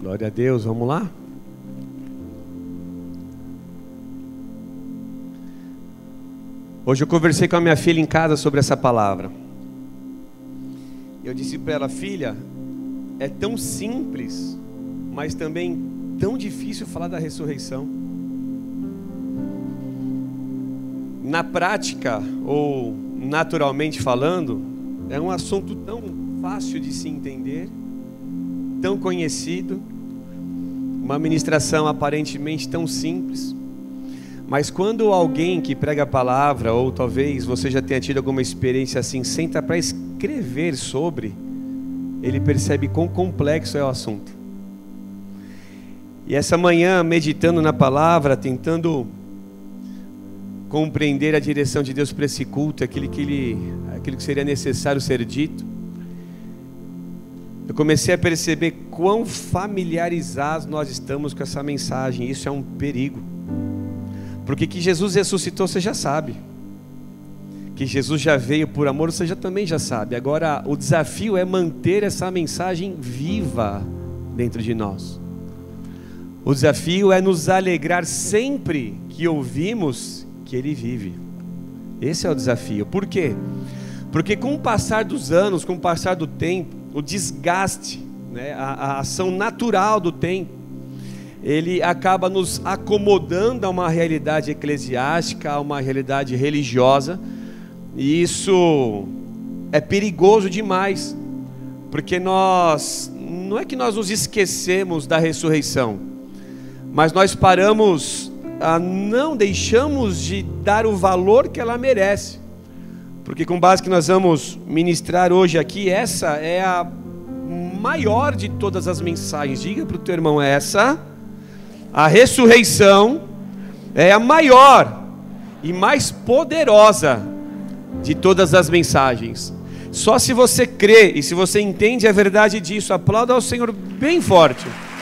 Glória a Deus, vamos lá? Hoje eu conversei com a minha filha em casa sobre essa palavra. Eu disse para ela: filha, é tão simples, mas também tão difícil falar da ressurreição. Na prática, ou naturalmente falando, é um assunto tão fácil de se entender, tão conhecido, uma ministração aparentemente tão simples, mas quando alguém que prega a palavra, ou talvez você já tenha tido alguma experiência assim, senta para escrever sobre, ele percebe quão complexo é o assunto. E essa manhã, meditando na palavra, tentando compreender a direção de Deus para esse culto, aquilo que seria necessário ser dito, eu comecei a perceber quão familiarizados nós estamos com essa mensagem. Isso é um perigo, porque que Jesus ressuscitou você já sabe, que Jesus já veio por amor você também já sabe. Agora o desafio é manter essa mensagem viva dentro de nós. O desafio é nos alegrar sempre que ouvimos que Ele vive. Esse é o desafio. Por quê? Porque com o passar dos anos, com o passar do tempo, o desgaste, né, a ação natural do tempo, ele acaba nos acomodando a uma realidade eclesiástica, a uma realidade religiosa, e isso é perigoso demais, porque não é que nós nos esquecemos da ressurreição, mas nós não deixamos de dar o valor que ela merece. Porque com base que nós vamos ministrar hoje aqui, essa é a maior de todas as mensagens. Diga para o teu irmão: a ressurreição é a maior e mais poderosa de todas as mensagens. Só se você crê e se você entende a verdade disso, aplauda ao Senhor bem forte.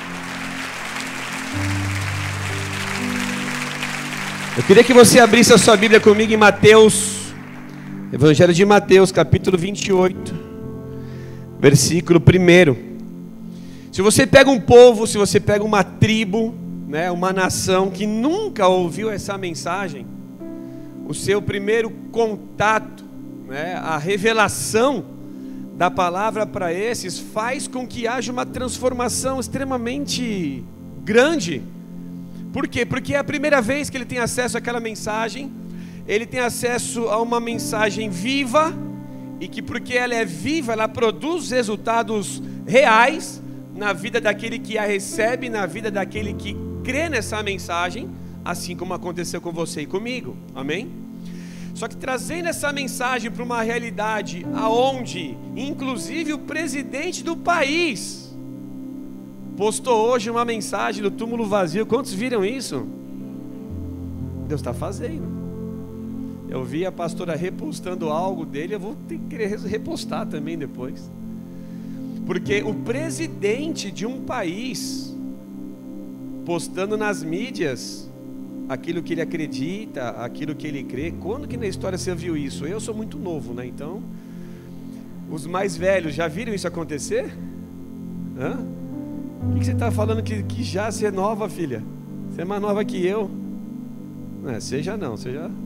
Eu queria que você abrisse a sua Bíblia comigo em Mateus, Evangelho de Mateus, capítulo 28, versículo 1. Se você pega um povo, se você pega uma tribo, né, uma nação que nunca ouviu essa mensagem, o seu primeiro contato, né, a revelação da palavra para esses faz com que haja uma transformação extremamente grande. Por quê? Porque é a primeira vez que ele tem acesso àquela mensagem. Ele tem acesso a uma mensagem viva, e que porque ela é viva, ela produz resultados reais na vida daquele que a recebe, na vida daquele que crê nessa mensagem, assim como aconteceu com você e comigo, amém? Só que trazendo essa mensagem para uma realidade aonde, inclusive o presidente do país postou hoje uma mensagem do túmulo vazio. Quantos viram isso? Deus está fazendo. Eu vi a pastora repostando algo dele, eu vou ter que querer repostar também depois. Porque o presidente de um país postando nas mídias aquilo que ele acredita, aquilo que ele crê. Quando que na história você viu isso? Eu sou muito novo, né? Então, os mais velhos já viram isso acontecer? Hã? O que você está falando que já você é nova, filha? Você é mais nova que eu? Não, você já não, você já...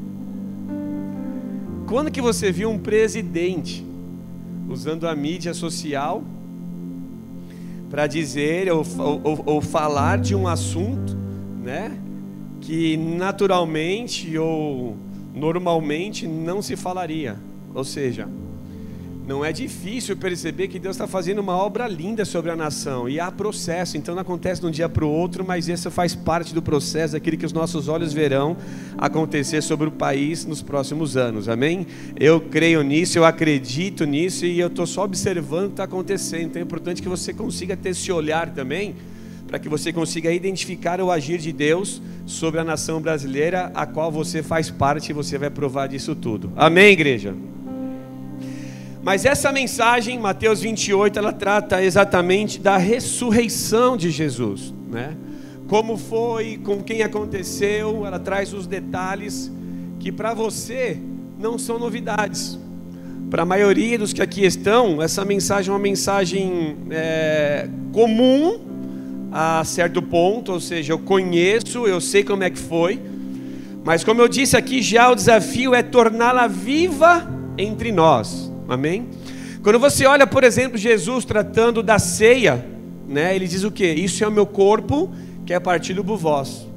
Quando que você viu um presidente usando a mídia social para dizer ou falar de um assunto, né, que naturalmente ou normalmente não se falaria? Ou seja, não é difícil perceber que Deus está fazendo uma obra linda sobre a nação, e há processo, então não acontece de um dia para o outro, mas isso faz parte do processo, daquilo que os nossos olhos verão acontecer sobre o país nos próximos anos, amém? Eu creio nisso, eu acredito nisso, e eu estou só observando o que está acontecendo. Então é importante que você consiga ter esse olhar também, para que você consiga identificar o agir de Deus sobre a nação brasileira, a qual você faz parte, e você vai provar disso tudo, amém, igreja? Mas essa mensagem, Mateus 28, ela trata exatamente da ressurreição de Jesus, né? Como foi, com quem aconteceu, ela traz os detalhes que para você não são novidades. Para a maioria dos que aqui estão, essa mensagem é uma mensagem comum, a certo ponto, ou seja, eu conheço, eu sei como é que foi, mas como eu disse aqui, já o desafio é torná-la viva entre nós, amém? Quando você olha, por exemplo, Jesus tratando da ceia, né, ele diz o quê? Isso é o meu corpo, que é partido por vós,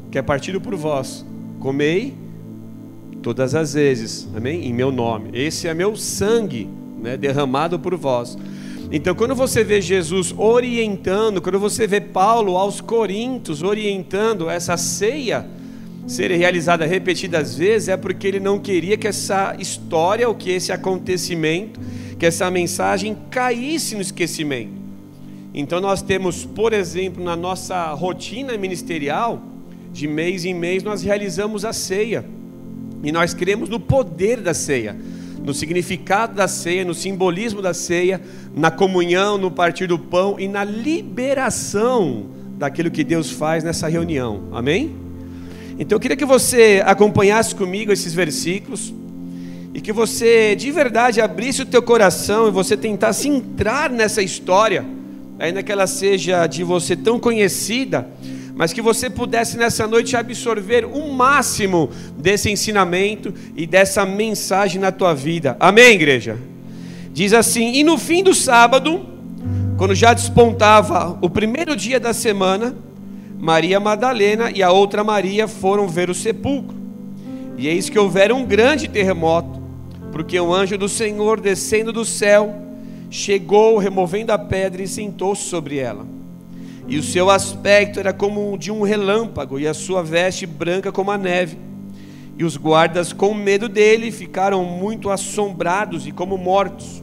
comei todas as vezes, amém? Em meu nome, esse é meu sangue, né, derramado por vós. Então quando você vê Jesus orientando, quando você vê Paulo aos Coríntios orientando essa ceia ser realizada repetidas vezes, é porque ele não queria que essa história, ou que esse acontecimento, que essa mensagem caísse no esquecimento. Então nós temos, por exemplo, na nossa rotina ministerial, de mês em mês nós realizamos a ceia, e nós cremos no poder da ceia, no significado da ceia, no simbolismo da ceia, na comunhão, no partir do pão e na liberação daquilo que Deus faz nessa reunião, amém? Então eu queria que você acompanhasse comigo esses versículos e que você de verdade abrisse o teu coração e você tentasse entrar nessa história, ainda que ela seja de você tão conhecida, mas que você pudesse nessa noite absorver o máximo desse ensinamento e dessa mensagem na tua vida, amém, igreja? Diz assim: e no fim do sábado, quando já despontava o primeiro dia da semana, Maria Madalena e a outra Maria foram ver o sepulcro, e eis que houvera um grande terremoto, porque um anjo do Senhor descendo do céu, chegou removendo a pedra e sentou-se sobre ela, e o seu aspecto era como de um relâmpago, e a sua veste branca como a neve, e os guardas com medo dele ficaram muito assombrados e como mortos.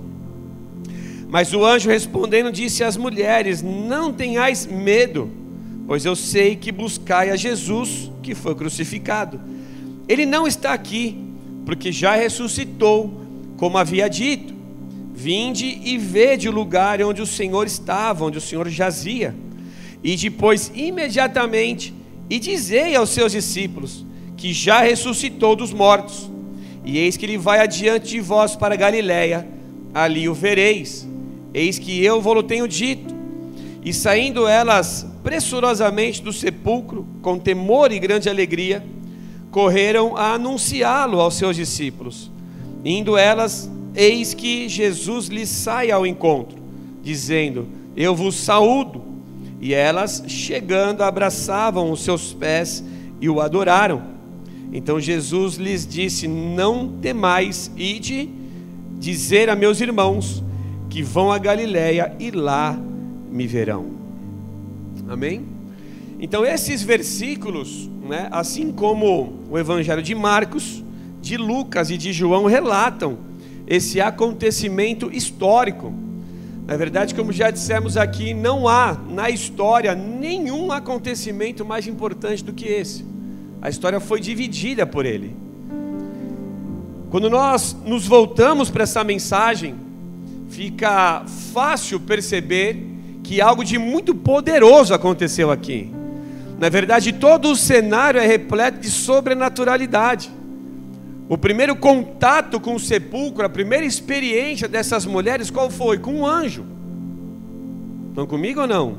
Mas o anjo respondendo disse às mulheres: não tenhais medo, pois eu sei que buscai a Jesus, que foi crucificado. Ele não está aqui, porque já ressuscitou, como havia dito. Vinde e vede o lugar onde o Senhor estava, onde o Senhor jazia. E depois imediatamente, e dizei aos seus discípulos, que já ressuscitou dos mortos. E eis que ele vai adiante de vós para Galiléia, ali o vereis. Eis que eu vou-lo tenho dito. E saindo elas pressurosamente do sepulcro, com temor e grande alegria, correram a anunciá-lo aos seus discípulos. Indo elas, eis que Jesus lhes sai ao encontro, dizendo: eu vos saúdo. E elas, chegando, abraçavam os seus pés e o adoraram. Então Jesus lhes disse: não temais, ide dizer a meus irmãos que vão a Galiléia e lá me verão. Amém? Então esses versículos, né, assim como o Evangelho de Marcos, de Lucas e de João relatam esse acontecimento histórico. Na verdade, como já dissemos aqui, não há na história nenhum acontecimento mais importante do que esse. A história foi dividida por ele. Quando nós nos voltamos para essa mensagem, fica fácil perceber que algo de muito poderoso aconteceu aqui. Na verdade, todo o cenário é repleto de sobrenaturalidade. O primeiro contato com o sepulcro, a primeira experiência dessas mulheres, qual foi? Com um anjo. Estão comigo ou não?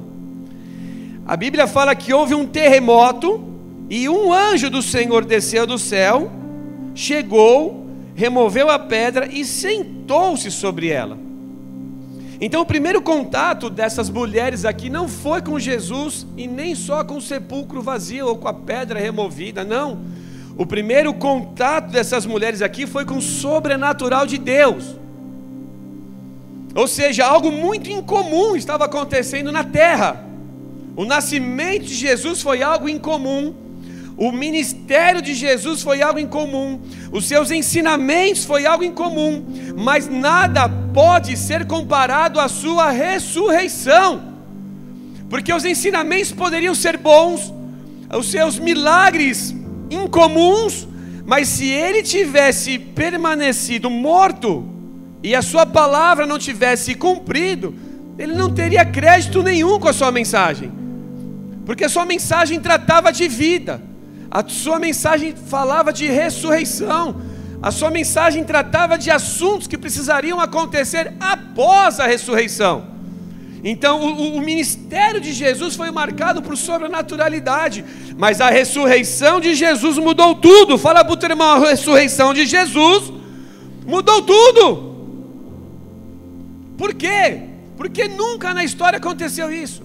A Bíblia fala que houve um terremoto e um anjo do Senhor desceu do céu, chegou, removeu a pedra e sentou-se sobre ela. Então o primeiro contato dessas mulheres aqui não foi com Jesus e nem só com o sepulcro vazio ou com a pedra removida, não. O primeiro contato dessas mulheres aqui foi com o sobrenatural de Deus. Ou seja, algo muito incomum estava acontecendo na terra. O nascimento de Jesus foi algo incomum. O ministério de Jesus foi algo incomum. Os seus ensinamentos foi algo incomum. Mas nada pode ser comparado à sua ressurreição. Porque os ensinamentos poderiam ser bons, os seus milagres incomuns, mas se ele tivesse permanecido morto e a sua palavra não tivesse cumprido, ele não teria crédito nenhum com a sua mensagem, porque a sua mensagem tratava de vida, a sua mensagem falava de ressurreição, a sua mensagem tratava de assuntos que precisariam acontecer após a ressurreição. Então o ministério de Jesus foi marcado por sobrenaturalidade, mas a ressurreição de Jesus mudou tudo. Fala para o teu irmão, a ressurreição de Jesus mudou tudo. Por quê? Porque nunca na história aconteceu isso.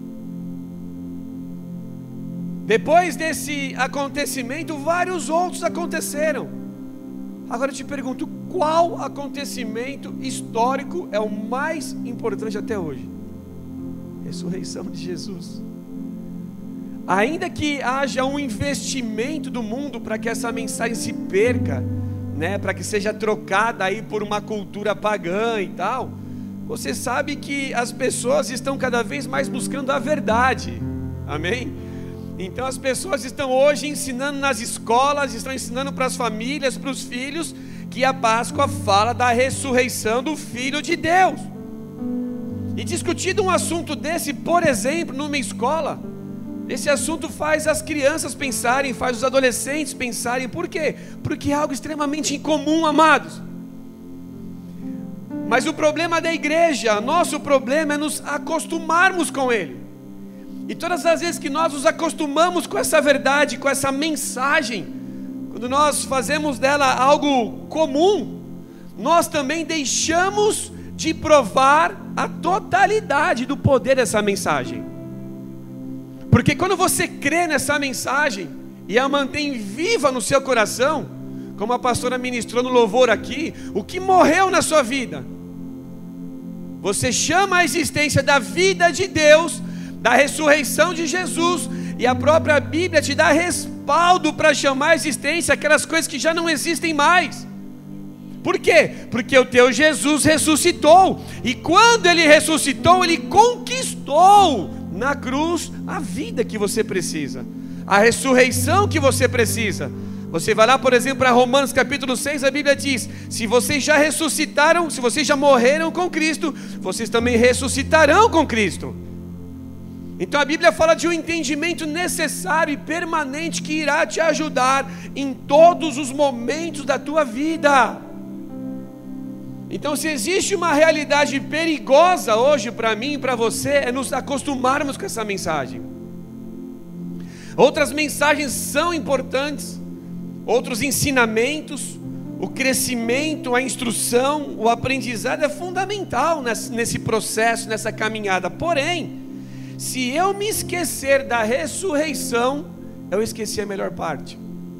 Depois desse acontecimento, vários outros aconteceram. Agora eu te pergunto, qual acontecimento histórico é o mais importante até hoje? Ressurreição de Jesus. Ainda que haja um investimento do mundo para que essa mensagem se perca, né, para que seja trocada aí por uma cultura pagã e tal, você sabe que as pessoas estão cada vez mais buscando a verdade, amém? Então as pessoas estão hoje ensinando nas escolas, estão ensinando para as famílias, para os filhos, que a Páscoa fala da ressurreição do Filho de Deus. E discutido um assunto desse, por exemplo, numa escola, esse assunto faz as crianças pensarem, faz os adolescentes pensarem. Por quê? Porque é algo extremamente incomum, amados. Mas o problema da igreja, nosso problema é nos acostumarmos com ele. E todas as vezes que nós nos acostumamos com essa verdade, com essa mensagem, quando nós fazemos dela algo comum, nós também deixamos de provar a totalidade do poder dessa mensagem. Porque quando você crê nessa mensagem e a mantém viva no seu coração, como a pastora ministrou no louvor aqui, o que morreu na sua vida, você chama a existência da vida de Deus, da ressurreição de Jesus, e a própria Bíblia te dá respaldo para chamar a existência aquelas coisas que já não existem mais. Por quê? Porque o teu Jesus ressuscitou, e quando ele ressuscitou, ele conquistou na cruz a vida que você precisa, a ressurreição que você precisa. Você vai lá, por exemplo, para Romanos capítulo 6, a Bíblia diz: se vocês já ressuscitaram, se vocês já morreram com Cristo, vocês também ressuscitarão com Cristo. Então a Bíblia fala de um entendimento necessário e permanente que irá te ajudar em todos os momentos da tua vida. Então, se existe uma realidade perigosa hoje para mim e para você, é nos acostumarmos com essa mensagem. Outras mensagens são importantes, outros ensinamentos, o crescimento, a instrução, o aprendizado é fundamental nesse processo, nessa caminhada. Porém, se eu me esquecer da ressurreição, eu esqueci a melhor parte.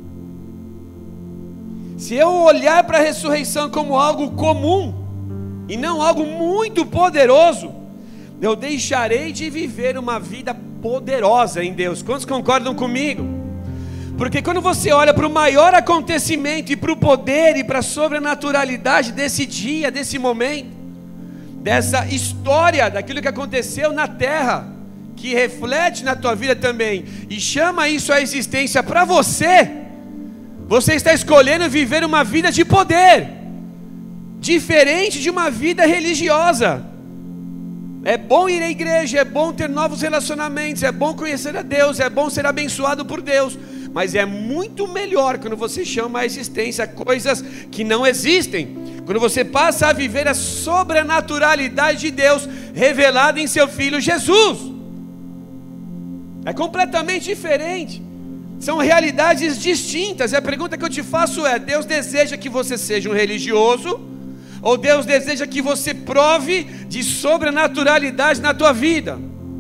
Se eu olhar para a ressurreição como algo comum e não algo muito poderoso, eu deixarei de viver uma vida poderosa em Deus. Quantos concordam comigo? Porque quando você olha para o maior acontecimento e para o poder e para a sobrenaturalidade desse dia, desse momento, dessa história, daquilo que aconteceu na terra, que reflete na tua vida também, e chama isso à existência para você, você está escolhendo viver uma vida de poder, diferente de uma vida religiosa. É bom ir à igreja, é bom ter novos relacionamentos, é bom conhecer a Deus, é bom ser abençoado por Deus, mas é muito melhor quando você chama à existência coisas que não existem, quando você passa a viver a sobrenaturalidade de Deus revelada em seu Filho Jesus. É completamente diferente, são realidades distintas. E a pergunta que eu te faço é: Deus deseja que você seja um religioso, ou Deus deseja que você prove de sobrenaturalidade na tua vida?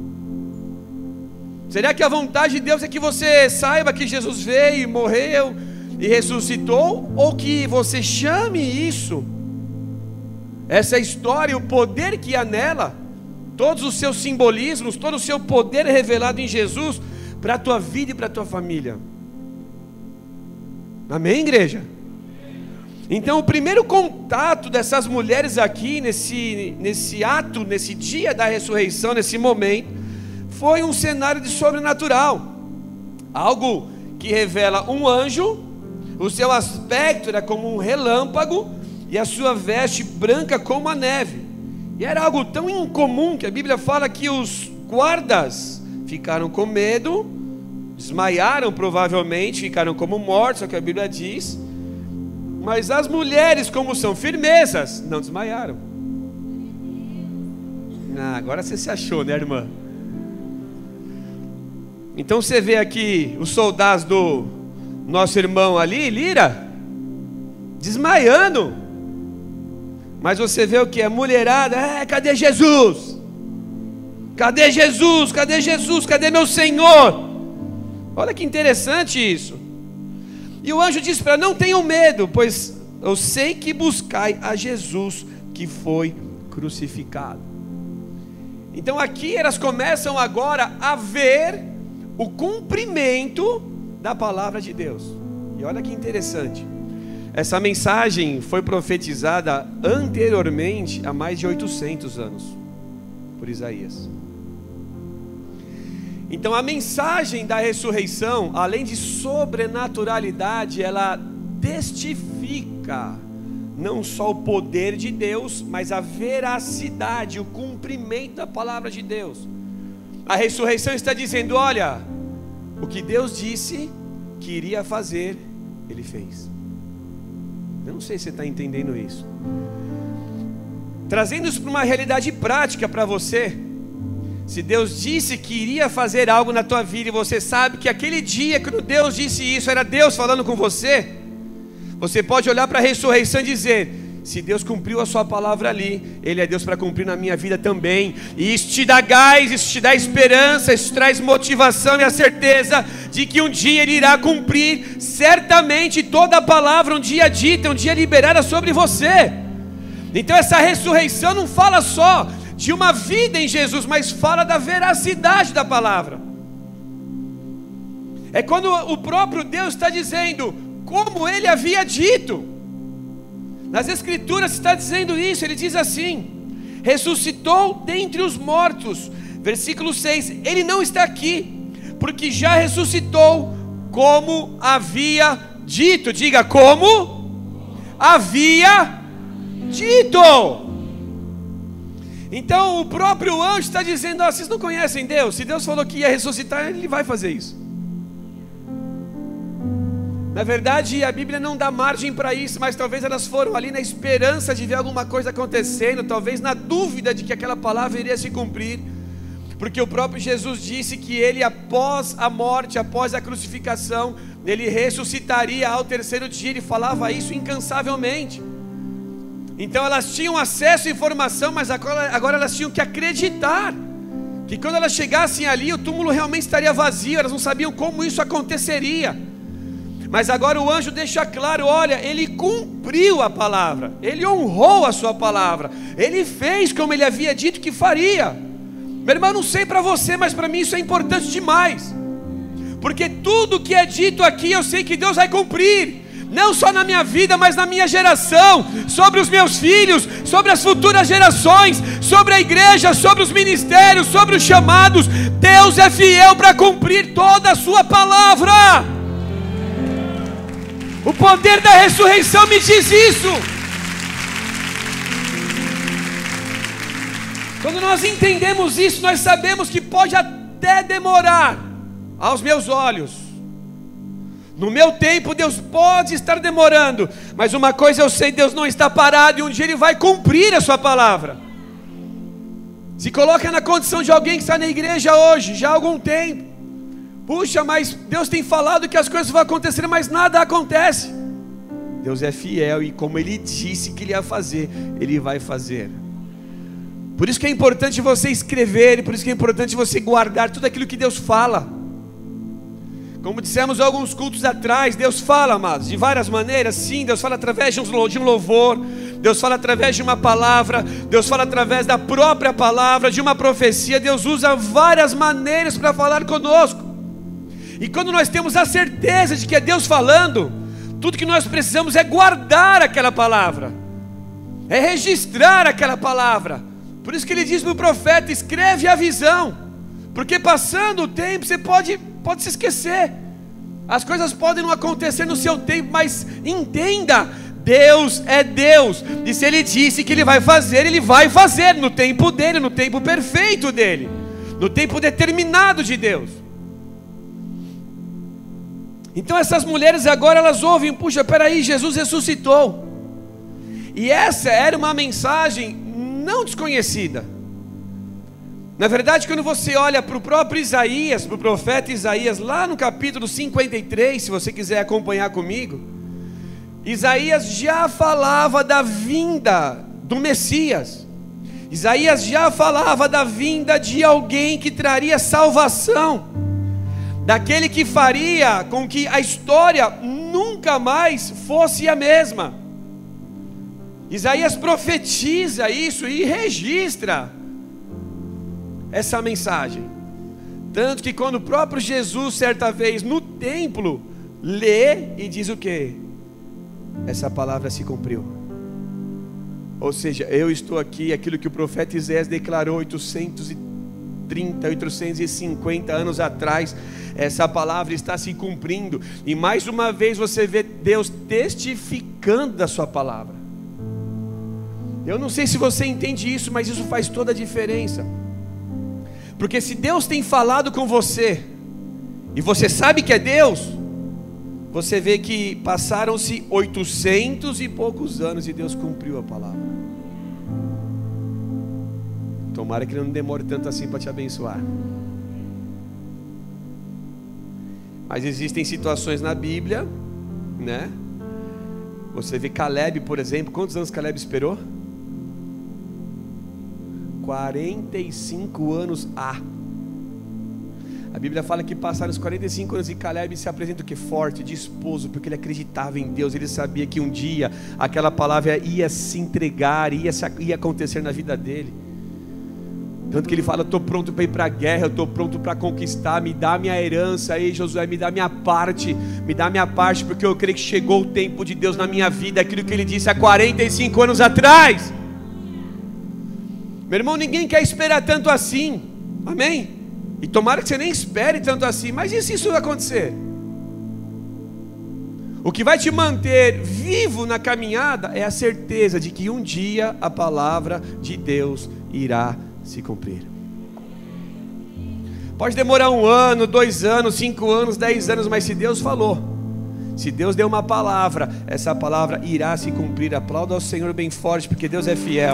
Será que a vontade de Deus é que você saiba que Jesus veio, morreu e ressuscitou? Ou que você chame isso, essa história, o poder que há nela, todos os seus simbolismos, todo o seu poder revelado em Jesus, para a tua vida e para a tua família? Amém, igreja? Então o primeiro contato dessas mulheres aqui, nesse ato, nesse dia da ressurreição, nesse momento, foi um cenário de sobrenatural, algo que revela um anjo. O seu aspecto era como um relâmpago, e a sua veste branca como a neve. E era algo tão incomum que a Bíblia fala que os guardas ficaram com medo, desmaiaram provavelmente, ficaram como mortos, é o que a Bíblia diz. Mas as mulheres, como são firmezas, não desmaiaram. Agora você se achou, né, irmã? Então você vê aqui os soldados do nosso irmão ali, Lira, desmaiando. Mas você vê o que? A mulherada, cadê Jesus? Cadê Jesus? Cadê Jesus? Cadê meu Senhor? Olha que interessante isso. E o anjo disse para ela: não tenham medo, pois eu sei que buscai a Jesus que foi crucificado. Então aqui elas começam agora a ver o cumprimento da palavra de Deus. E olha que interessante. Essa mensagem foi profetizada anteriormente há mais de 800 anos por Isaías. Então a mensagem da ressurreição, além de sobrenaturalidade, ela testifica não só o poder de Deus, mas a veracidade, o cumprimento da palavra de Deus. A ressurreição está dizendo: olha, o que Deus disse que iria fazer, Ele fez. Eu não sei se você está entendendo isso. Trazendo isso para uma realidade prática para você. Se Deus disse que iria fazer algo na tua vida, e você sabe que aquele dia, quando Deus disse isso, era Deus falando com você, você pode olhar para a ressurreição e dizer: se Deus cumpriu a sua palavra ali, Ele é Deus para cumprir na minha vida também. E isso te dá gás, isso te dá esperança, isso traz motivação e a certeza de que um dia Ele irá cumprir certamente toda a palavra um dia dita, um dia liberada sobre você. Então essa ressurreição não fala só de uma vida em Jesus, mas fala da veracidade da palavra. É quando o próprio Deus está dizendo como Ele havia dito. Nas Escrituras está dizendo isso. Ele diz assim: ressuscitou dentre os mortos. Versículo 6: Ele não está aqui, porque já ressuscitou, como havia dito. Diga: como havia dito. Então o próprio anjo está dizendo: vocês não conhecem Deus? Se Deus falou que ia ressuscitar, Ele vai fazer isso. Na verdade, a Bíblia não dá margem para isso, mas talvez elas foram ali na esperança de ver alguma coisa acontecendo, talvez na dúvida de que aquela palavra iria se cumprir, porque o próprio Jesus disse que Ele, após a morte, após a crucificação, Ele ressuscitaria ao terceiro dia. Ele falava isso incansavelmente. Então elas tinham acesso à informação, mas agora elas tinham que acreditar que quando elas chegassem ali, o túmulo realmente estaria vazio. Elas não sabiam como isso aconteceria. Mas agora o anjo deixa claro: olha, Ele cumpriu a palavra, Ele honrou a sua palavra, Ele fez como Ele havia dito que faria. Meu irmão, não sei para você, mas para mim isso é importante demais, porque tudo que é dito aqui eu sei que Deus vai cumprir, não só na minha vida, mas na minha geração, sobre os meus filhos, sobre as futuras gerações, sobre a igreja, sobre os ministérios, sobre os chamados. Deus é fiel para cumprir toda a sua palavra. O poder da ressurreição me diz isso. Quando nós entendemos isso, nós sabemos que pode até demorar aos meus olhos. No meu tempo, Deus pode estar demorando, mas uma coisa eu sei: Deus não está parado, e um dia Ele vai cumprir a sua palavra. Se coloca na condição de alguém que está na igreja hoje, já há algum tempo. Puxa, mas Deus tem falado que as coisas vão acontecer, mas nada acontece. Deus é fiel, e como Ele disse que Ele ia fazer, Ele vai fazer. Por isso que é importante você escrever, e por isso que é importante você guardar tudo aquilo que Deus fala. Como dissemos alguns cultos atrás, Deus fala, amados, de várias maneiras. Sim, Deus fala através de um louvor, Deus fala através de uma palavra, Deus fala através da própria palavra, de uma profecia. Deus usa várias maneiras para falar conosco. E quando nós temos a certeza de que é Deus falando, tudo que nós precisamos é guardar aquela palavra, é registrar aquela palavra. Por isso que Ele diz para o profeta: escreve a visão, porque passando o tempo você pode se esquecer. As coisas podem não acontecer no seu tempo, mas entenda: Deus é Deus, e se Ele disse que Ele vai fazer no tempo dEle, no tempo perfeito dEle, no tempo determinado de Deus. Então essas mulheres agora elas ouvem: puxa, peraí, Jesus ressuscitou. E essa era uma mensagem não desconhecida. Na verdade, quando você olha para o próprio Isaías, para o profeta Isaías, lá no capítulo 53, se você quiser acompanhar comigo, Isaías já falava da vinda do Messias. Isaías já falava da vinda de alguém que traria salvação, daquele que faria com que a história nunca mais fosse a mesma. Isaías profetiza isso e registra essa mensagem, tanto que quando o próprio Jesus, certa vez no templo, lê e diz o quê? Essa palavra se cumpriu. Ou seja, eu estou aqui, aquilo que o profeta Isaías declarou 830, 850 anos atrás, essa palavra está se cumprindo, e mais uma vez você vê Deus testificando da sua palavra. Eu não sei se você entende isso, mas isso faz toda a diferença. Porque se Deus tem falado com você, e você sabe que é Deus, você vê que passaram-se 800 e poucos anos e Deus cumpriu a palavra. Tomara que ele não demore tanto assim para te abençoar. Mas existem situações na Bíblia, né? Você vê Caleb, por exemplo. Quantos anos Caleb esperou? 45 anos. A Bíblia fala que passaram os 45 anos e Caleb se apresenta o que? Forte, disposto, porque ele acreditava em Deus. Ele sabia que um dia aquela palavra ia se entregar, ia acontecer na vida dele. Tanto que ele fala: estou pronto para ir para a guerra, estou pronto para conquistar, me dá minha herança aí, Josué, me dá minha parte, porque eu creio que chegou o tempo de Deus na minha vida, aquilo que ele disse há 45 anos atrás. Meu irmão, ninguém quer esperar tanto assim, amém? E tomara que você nem espere tanto assim, mas e se isso acontecer? O que vai te manter vivo na caminhada é a certeza de que um dia a palavra de Deus irá se cumprir. Pode demorar 1 ano, 2 anos, 5 anos, 10 anos, mas se Deus falou, se Deus deu uma palavra, essa palavra irá se cumprir. Aplauda ao Senhor bem forte, porque Deus é fiel.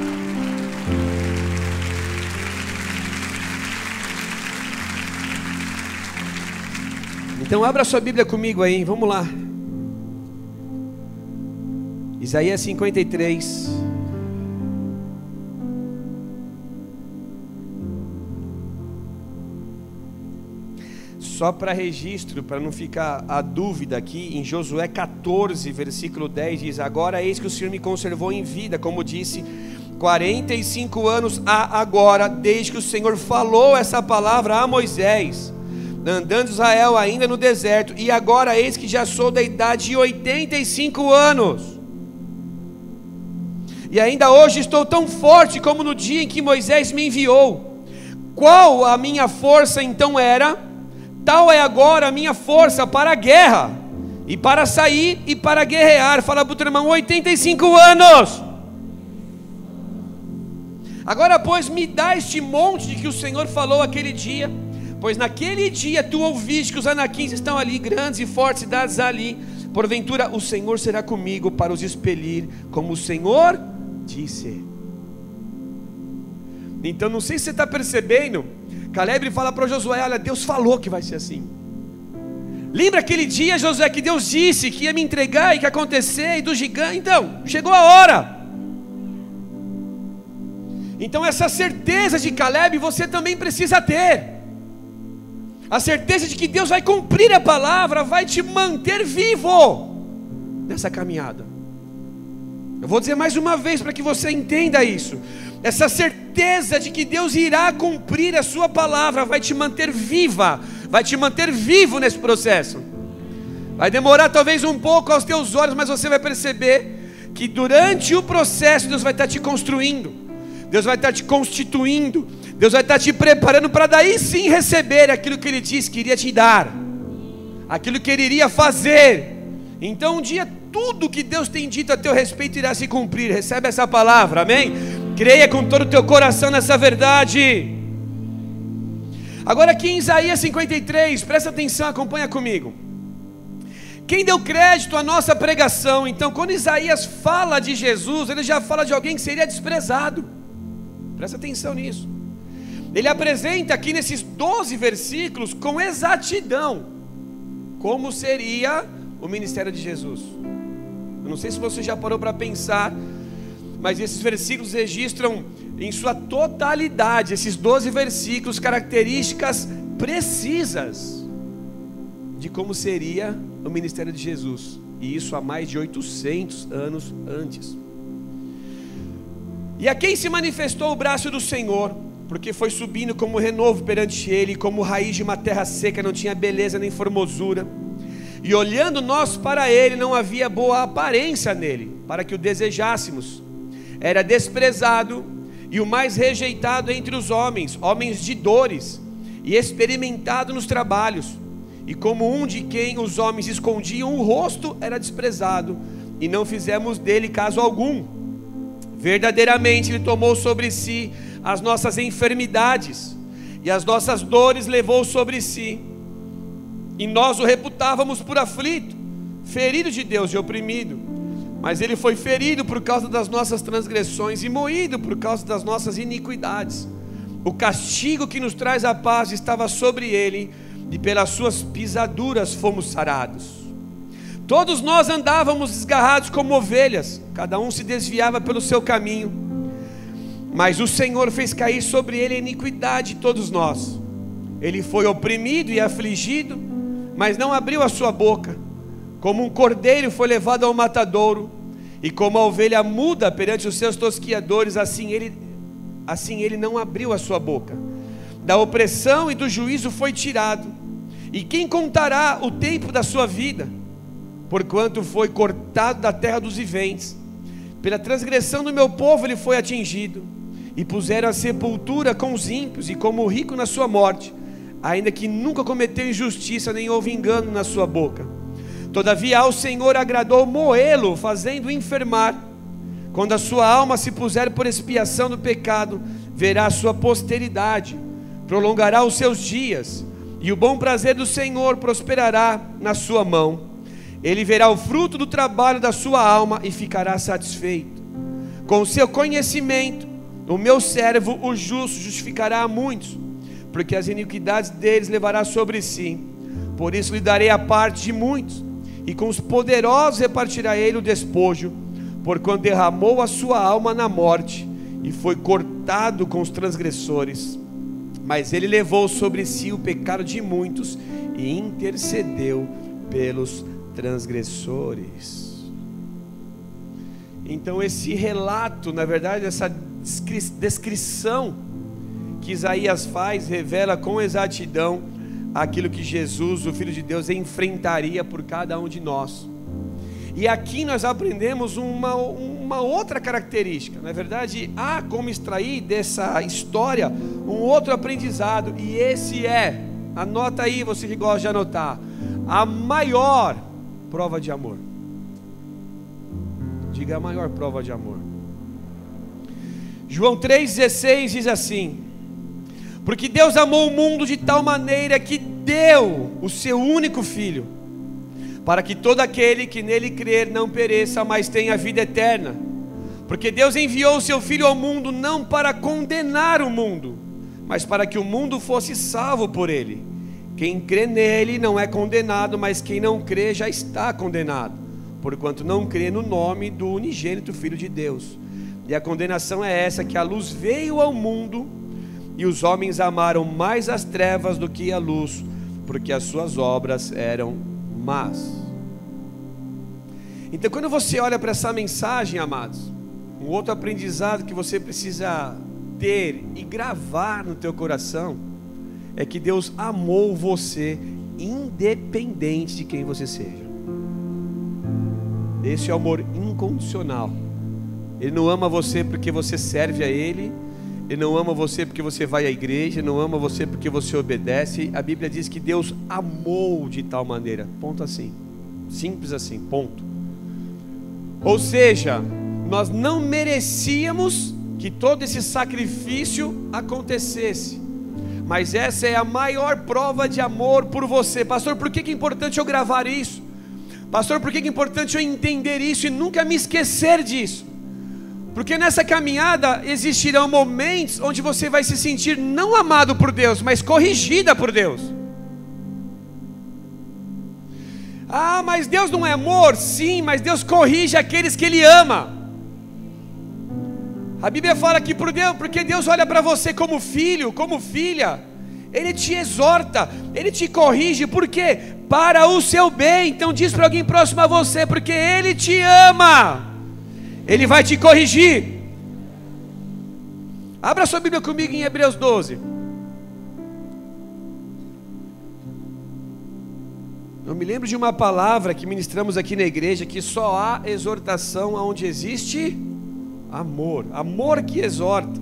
Então abra sua Bíblia comigo aí, vamos lá. Isaías 53. Só para registro, para não ficar a dúvida aqui, em Josué 14, versículo 10 diz: agora eis que o Senhor me conservou em vida, como disse, 45 anos há agora, desde que o Senhor falou essa palavra a Moisés, andando Israel ainda no deserto, e agora eis que já sou da idade de 85 anos, e ainda hoje estou tão forte como no dia em que Moisés me enviou. Qual a minha força então era, tal é agora a minha força para a guerra, e para sair e para guerrear. Fala para o teu irmão: 85 anos. Agora pois me dá este monte de que o Senhor falou aquele dia, pois naquele dia tu ouviste que os anaquins estão ali, grandes e fortes cidades ali. Porventura o Senhor será comigo para os expelir, como o Senhor disse. Então não sei se você está percebendo, Caleb fala para Josué: olha, Deus falou que vai ser assim. Lembra aquele dia, Josué, que Deus disse que ia me entregar e que ia acontecer, e do gigante? Então, chegou a hora. Então essa certeza de Caleb você também precisa ter. A certeza de que Deus vai cumprir a palavra, vai te manter vivo nessa caminhada. Eu vou dizer mais uma vez para que você entenda isso. Essa certeza de que Deus irá cumprir a sua palavra vai te manter viva, vai te manter vivo nesse processo. Vai demorar talvez um pouco aos teus olhos, mas você vai perceber que durante o processo Deus vai estar te construindo, Deus vai estar te constituindo, Deus vai estar te preparando para daí sim receber aquilo que Ele disse que iria te dar, aquilo que Ele iria fazer. Então um dia tudo que Deus tem dito a teu respeito irá se cumprir. Recebe essa palavra, amém? Creia com todo o teu coração nessa verdade. Agora aqui em Isaías 53, presta atenção, acompanha comigo. Quem deu crédito à nossa pregação? Então quando Isaías fala de Jesus, ele já fala de alguém que seria desprezado. Presta atenção nisso. Ele apresenta aqui nesses 12 versículos com exatidão como seria o ministério de Jesus. Eu não sei se você já parou para pensar, mas esses versículos registram em sua totalidade, esses 12 versículos, características precisas de como seria o ministério de Jesus, e isso há mais de 800 anos antes. E a quem se manifestou o braço do Senhor, porque foi subindo como renovo perante ele, como raiz de uma terra seca, não tinha beleza nem formosura, e olhando nós para ele, não havia boa aparência nele, para que o desejássemos. Era desprezado e o mais rejeitado entre os homens, homens de dores, e experimentado nos trabalhos, e como um de quem os homens escondiam o rosto, era desprezado, e não fizemos dele caso algum. Verdadeiramente ele tomou sobre si as nossas enfermidades, e as nossas dores levou sobre si, e nós o reputávamos por aflito, ferido de Deus e oprimido. Mas ele foi ferido por causa das nossas transgressões e moído por causa das nossas iniquidades. O castigo que nos traz a paz estava sobre ele, e pelas suas pisaduras fomos sarados. Todos nós andávamos desgarrados como ovelhas, cada um se desviava pelo seu caminho, mas o Senhor fez cair sobre ele a iniquidade de todos nós. Ele foi oprimido e afligido, mas não abriu a sua boca. Como um cordeiro foi levado ao matadouro, e como a ovelha muda perante os seus tosquiadores, assim ele não abriu a sua boca. Da opressão e do juízo foi tirado. E quem contará o tempo da sua vida? Porquanto foi cortado da terra dos viventes. Pela transgressão do meu povo ele foi atingido, e puseram a sepultura com os ímpios, e como o rico na sua morte, ainda que nunca cometeu injustiça, nem houve engano na sua boca. Todavia ao Senhor agradou moê-lo, fazendo enfermar. Quando a sua alma se puser por expiação do pecado, verá a sua posteridade, prolongará os seus dias, e o bom prazer do Senhor prosperará na sua mão. Ele verá o fruto do trabalho da sua alma e ficará satisfeito. Com o seu conhecimento, o meu servo, o justo, justificará a muitos, porque as iniquidades deles levará sobre si. Por isso lhe darei a parte de muitos, e com os poderosos repartirá ele o despojo, porquanto derramou a sua alma na morte, e foi cortado com os transgressores. Mas ele levou sobre si o pecado de muitos, e intercedeu pelos transgressores. Então esse relato, na verdade, essa descrição que Isaías faz, revela com exatidão aquilo que Jesus, o Filho de Deus, enfrentaria por cada um de nós. E aqui nós aprendemos uma outra característica. Na verdade, há como extrair dessa história um outro aprendizado, e esse é, anota aí, você que gosta de anotar, a maior prova de amor. Diga: a maior prova de amor. João 3,16 diz assim: porque Deus amou o mundo de tal maneira que deu o seu único Filho, para que todo aquele que nele crer não pereça, mas tenha vida eterna. Porque Deus enviou o seu Filho ao mundo não para condenar o mundo, mas para que o mundo fosse salvo por ele. Quem crê nele não é condenado, mas quem não crê já está condenado, porquanto não crê no nome do unigênito Filho de Deus. E a condenação é essa, que a luz veio ao mundo, e os homens amaram mais as trevas do que a luz, porque as suas obras eram más. Então, quando você olha para essa mensagem, amados, um outro aprendizado que você precisa ter e gravar no teu coração é que Deus amou você independente de quem você seja. Esse é o amor incondicional. Ele não ama você porque você serve a Ele, Ele não ama você porque você vai à igreja, Ele não ama você porque você obedece. A Bíblia diz que Deus amou de tal maneira, ponto assim, simples assim, ponto. Ou seja, nós não merecíamos que todo esse sacrifício acontecesse, mas essa é a maior prova de amor por você. Pastor, por que é importante eu gravar isso? Pastor, por que é importante eu entender isso e nunca me esquecer disso? Porque nessa caminhada existirão momentos onde você vai se sentir não amado por Deus, mas corrigida por Deus. Ah, mas Deus não é amor? Sim, mas Deus corrige aqueles que Ele ama. A Bíblia fala que porque Deus olha para você como filho, como filha, Ele te exorta, Ele te corrige. Por quê? Para o seu bem. Então diz para alguém próximo a você: porque Ele te ama, Ele vai te corrigir. Abra sua Bíblia comigo em Hebreus 12. Eu me lembro de uma palavra que ministramos aqui na igreja, que só há exortação onde existe amor. Amor que exorta.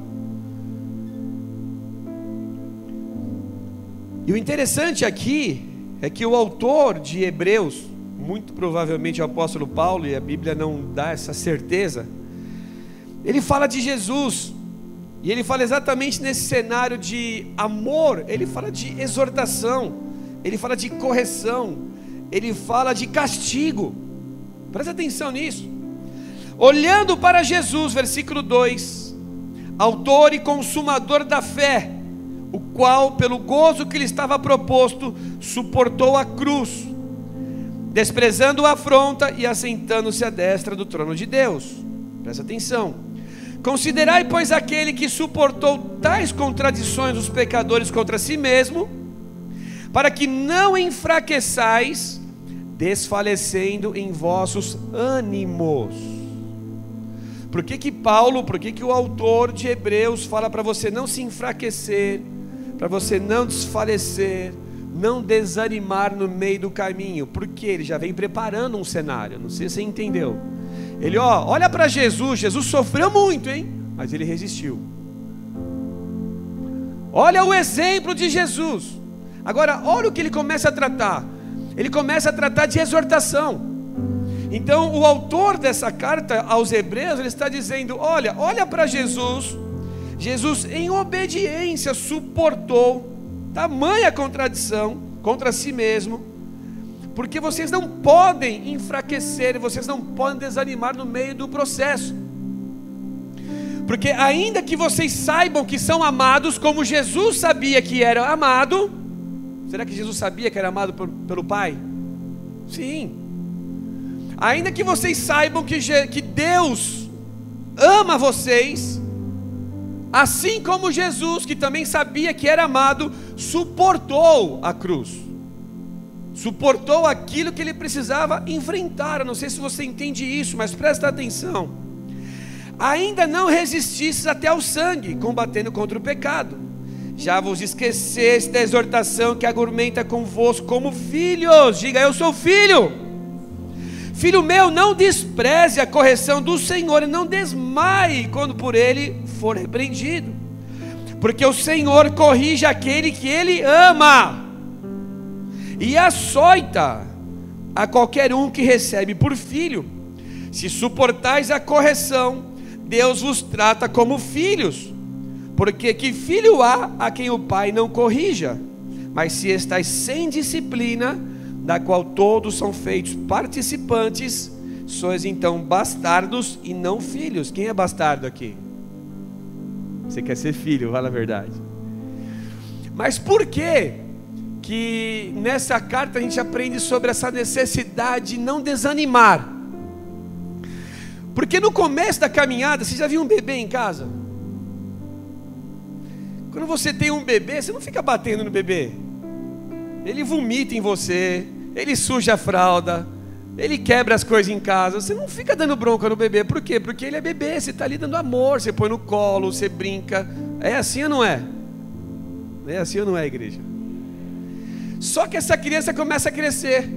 E o interessante aqui é que o autor de Hebreus, muito provavelmente o apóstolo Paulo, e a Bíblia não dá essa certeza, ele fala de Jesus, e ele fala exatamente nesse cenário de amor, ele fala de exortação, ele fala de correção, ele fala de castigo. Presta atenção nisso. Olhando para Jesus, versículo 2: autor e consumador da fé, o qual pelo gozo que lhe estava proposto suportou a cruz, desprezando a afronta e assentando-se à destra do trono de Deus. Presta atenção. Considerai, pois, aquele que suportou tais contradições dos pecadores contra si mesmo, para que não enfraqueçais, desfalecendo em vossos ânimos. Por que o autor de Hebreus fala para você não se enfraquecer, para você não desfalecer, não desanimar no meio do caminho? Porque ele já vem preparando um cenário. Não sei se você entendeu. Ele olha para Jesus. Jesus sofreu muito, hein? Mas ele resistiu. Olha o exemplo de Jesus. Agora, olha o que ele começa a tratar. Ele começa a tratar de exortação. Então o autor dessa carta aos Hebreus, ele está dizendo: olha para Jesus. Jesus em obediência suportou tamanha contradição contra si mesmo, porque vocês não podem enfraquecer, vocês não podem desanimar no meio do processo, porque ainda que vocês saibam que são amados, como Jesus sabia que era amado. Será que Jesus sabia que era amado pelo Pai? Sim. Ainda que vocês saibam que Deus ama vocês, assim como Jesus, que também sabia que era amado, suportou a cruz, suportou aquilo que ele precisava enfrentar. Eu não sei se você entende isso, mas presta atenção. Ainda não resististes até ao sangue, combatendo contra o pecado. Já vos esqueceste da exortação que argumenta convosco como filhos. Diga: eu sou filho. Filho meu, não despreze a correção do Senhor, e não desmaie quando por ele for repreendido, porque o Senhor corrige aquele que ele ama, e açoita a qualquer um que recebe por filho. Se suportais a correção, Deus vos trata como filhos. Porque que filho há a quem o pai não corrija? Mas se estáis sem disciplina, da qual todos são feitos participantes, sois então bastardos e não filhos. Quem é bastardo aqui? Você quer ser filho, fala a verdade. Mas por que nessa carta a gente aprende sobre essa necessidade de não desanimar? Porque no começo da caminhada, você já viu um bebê em casa? Quando você tem um bebê, você não fica batendo no bebê. Ele vomita em você, ele suja a fralda, ele quebra as coisas em casa. Você não fica dando bronca no bebê. Por quê? Porque ele é bebê, você está ali dando amor, você põe no colo, você brinca. É assim ou não é? É assim ou não é, igreja? Só que essa criança começa a crescer,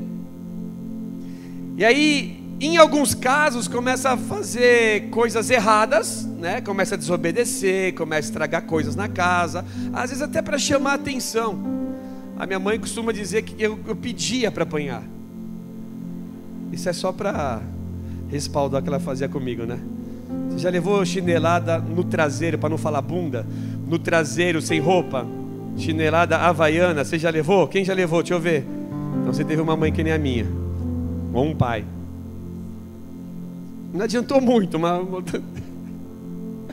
e aí, em alguns casos, começa a fazer coisas erradas, né? Começa a desobedecer, começa a estragar coisas na casa, às vezes até para chamar a atenção. A minha mãe costuma dizer que eu pedia para apanhar. Isso é só para respaldar o que ela fazia comigo, né? Você já levou chinelada no traseiro, para não falar bunda? No traseiro, sem roupa? Chinelada havaiana, você já levou? Quem já levou? Deixa eu ver. Então você teve uma mãe que nem a minha, ou um pai. Não adiantou muito, mas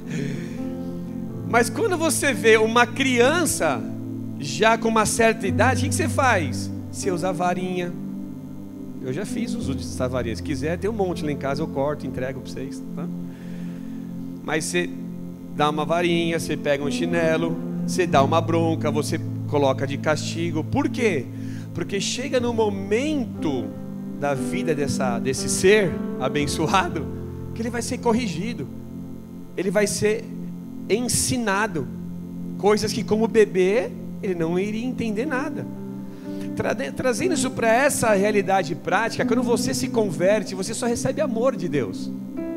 Mas quando você vê uma criança já com uma certa idade, o que você faz? Você usa a varinha. Eu já fiz uso dessa varinha. Se quiser, tem um monte lá em casa, eu corto, entrego para vocês, tá? Mas você dá uma varinha, você pega um chinelo, você dá uma bronca, você coloca de castigo. Por quê? Porque chega no momento da vida desse ser abençoado que ele vai ser corrigido, ele vai ser ensinado coisas que como bebê ele não iria entender nada. Trazendo isso para essa realidade prática, quando você se converte, você só recebe amor de Deus.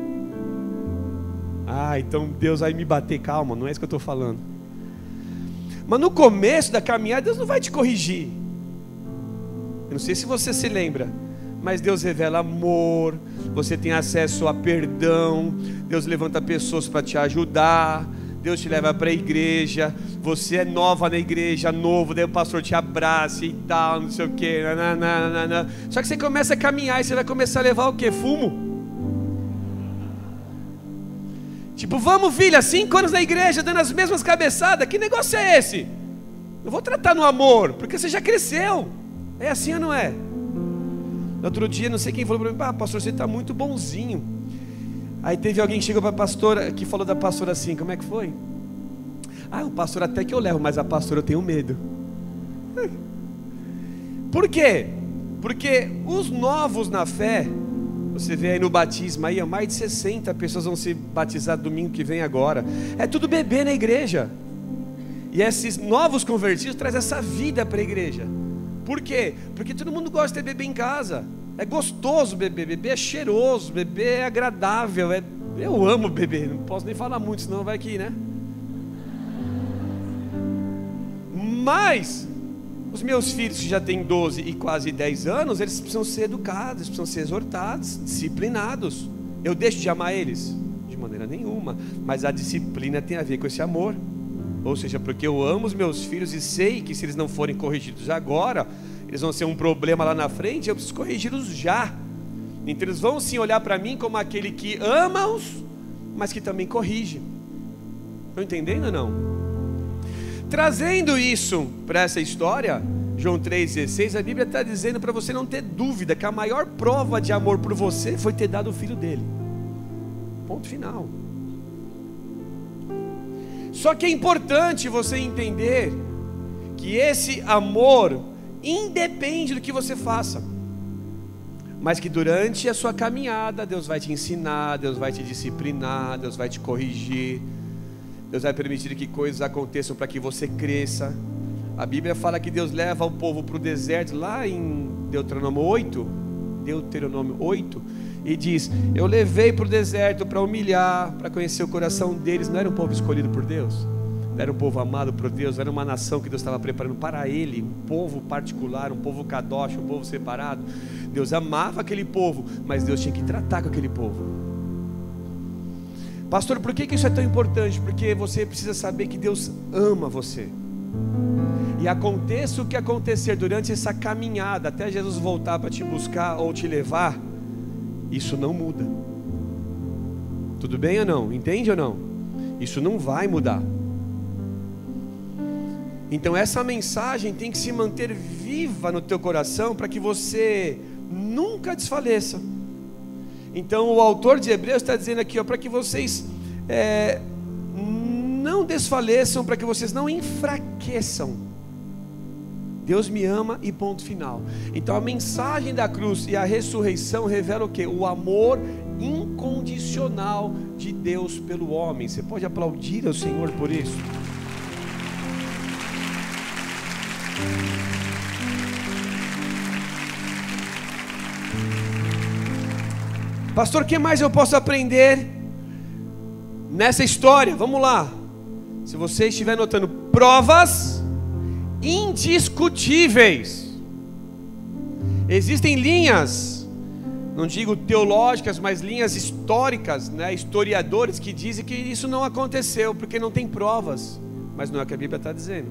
Então Deus vai me bater. Calma, não é isso que eu estou falando. Mas no começo da caminhada, Deus não vai te corrigir. Eu não sei se você se lembra, mas Deus revela amor, você tem acesso a perdão, Deus levanta pessoas para te ajudar, Deus te leva para a igreja, você é nova na igreja, novo, daí o pastor te abraça e tal, não sei o que, só que você começa a caminhar e você vai começar a levar o que? Fumo. Tipo, vamos filha, 5 anos na igreja, dando as mesmas cabeçadas, que negócio é esse? Eu vou tratar no amor, porque você já cresceu. É assim ou não é? No outro dia, não sei quem falou para mim, pastor, você está muito bonzinho. Aí teve alguém que chegou para a pastora, que falou da pastora assim, como é que foi? O pastor até que eu levo, mas a pastora eu tenho medo. Por quê? Porque os novos na fé, você vê aí no batismo, aí mais de 60 pessoas vão se batizar domingo que vem agora. É tudo bebê na igreja. E esses novos convertidos trazem essa vida para a igreja. Por quê? Porque todo mundo gosta de ter bebê em casa. É gostoso beber, bebê é cheiroso, bebê é agradável. Eu amo bebê, não posso nem falar muito, senão vai aqui, né? Mas os meus filhos que já têm 12 e quase 10 anos, eles precisam ser educados, eles precisam ser exortados, disciplinados. Eu deixo de amar eles? De maneira nenhuma. Mas a disciplina tem a ver com esse amor. Ou seja, porque eu amo os meus filhos e sei que se eles não forem corrigidos agora, eles vão ser um problema lá na frente, eu preciso corrigi-los já. Então eles vão sim olhar para mim como aquele que ama-os, mas que também corrige. Estão entendendo ou não? Trazendo isso para essa história, João 3,16, a Bíblia está dizendo para você não ter dúvida que a maior prova de amor por você foi ter dado o filho dele. Ponto final. Só que é importante você entender que esse amor independe do que você faça, mas que durante a sua caminhada Deus vai te ensinar, Deus vai te disciplinar, Deus vai te corrigir, Deus vai permitir que coisas aconteçam para que você cresça. A Bíblia fala que Deus leva o povo para o deserto, lá em Deuteronômio 8, e diz, eu levei para o deserto para humilhar, para conhecer o coração deles. Não era um povo escolhido por Deus, não era um povo amado por Deus, era uma nação que Deus estava preparando para ele, um povo particular, um povo kadosh, um povo separado. Deus amava aquele povo, mas Deus tinha que tratar com aquele povo. Pastor, por que isso é tão importante? Porque você precisa saber que Deus ama você. E aconteça o que acontecer durante essa caminhada, até Jesus voltar para te buscar ou te levar, isso não muda. Tudo bem ou não? Entende ou não? Isso não vai mudar. Então essa mensagem tem que se manter viva no teu coração, para que você nunca desfaleça. Então o autor de Hebreus está dizendo aqui, para que vocês não desfaleçam, para que vocês não enfraqueçam. Deus me ama e ponto final. Então a mensagem da cruz e a ressurreição revela o quê? O amor incondicional de Deus pelo homem. Você pode aplaudir ao Senhor por isso? Pastor, o que mais eu posso aprender nessa história? Vamos lá. Se você estiver notando, provas indiscutíveis. Existem linhas, não digo teológicas, mas linhas históricas, né? Historiadores que dizem que isso não aconteceu, porque não tem provas. Mas não é o que a Bíblia está dizendo.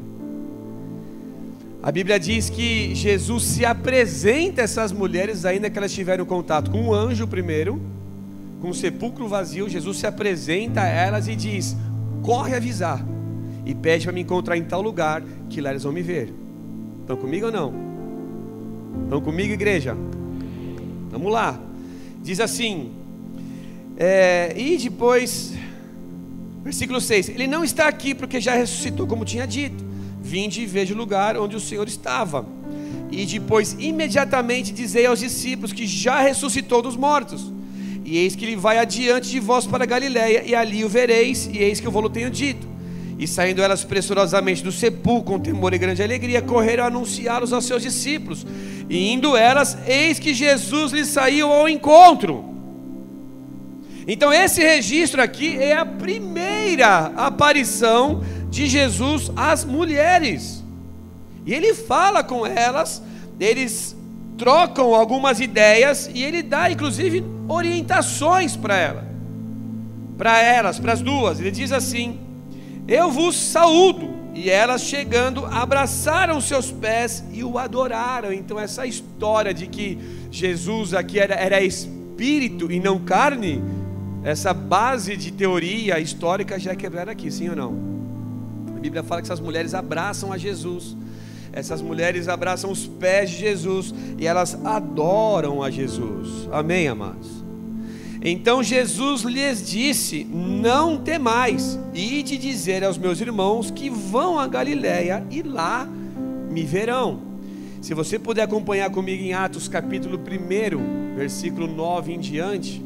A Bíblia diz que Jesus se apresenta a essas mulheres, ainda que elas tiveram contato com um anjo primeiro, com o sepulcro vazio, Jesus se apresenta a elas e diz: corre avisar e pede para me encontrar em tal lugar, que lá eles vão me ver. Estão comigo ou não? Estão comigo, igreja? Vamos lá. Diz assim, e depois, versículo 6: ele não está aqui porque já ressuscitou, como tinha dito. Vinde e veja o lugar onde o Senhor estava. E depois imediatamente dizei aos discípulos que já ressuscitou dos mortos. E eis que ele vai adiante de vós para Galiléia, e ali o vereis, e eis que eu vou-lo tenho dito. E saindo elas pressurosamente do sepulcro, com temor e grande alegria, correram a anunciá-los aos seus discípulos. E indo elas, eis que Jesus lhes saiu ao encontro. Então esse registro aqui é a primeira aparição de Jesus às mulheres. E ele fala com elas, eles trocam algumas ideias, e ele dá inclusive orientações para elas, para as duas. Ele diz assim: eu vos saúdo. E elas, chegando, abraçaram seus pés e o adoraram. Então essa história de que Jesus aqui era espírito e não carne, essa base de teoria histórica já é quebrada aqui, sim ou não? A Bíblia fala que essas mulheres abraçam a Jesus, essas mulheres abraçam os pés de Jesus e elas adoram a Jesus. Amém, amados? Então Jesus lhes disse: não temais, ide dizer aos meus irmãos que vão a Galiléia e lá me verão. Se você puder acompanhar comigo em Atos capítulo 1, versículo 9 em diante,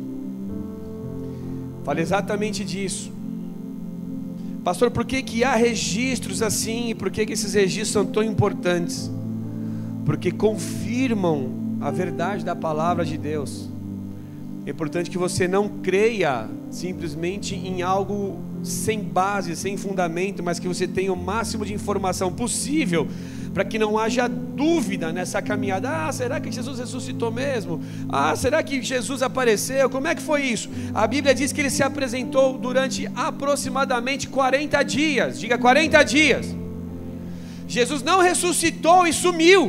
fala exatamente disso. Pastor, por que há registros assim, e por que esses registros são tão importantes? Porque confirmam a verdade da palavra de Deus. É importante que você não creia simplesmente em algo sem base, sem fundamento, mas que você tenha o máximo de informação possível, para que não haja dúvida nessa caminhada. Será que Jesus ressuscitou mesmo? Será que Jesus apareceu? Como é que foi isso? A Bíblia diz que ele se apresentou durante aproximadamente 40 dias. Diga 40 dias. Jesus não ressuscitou e sumiu,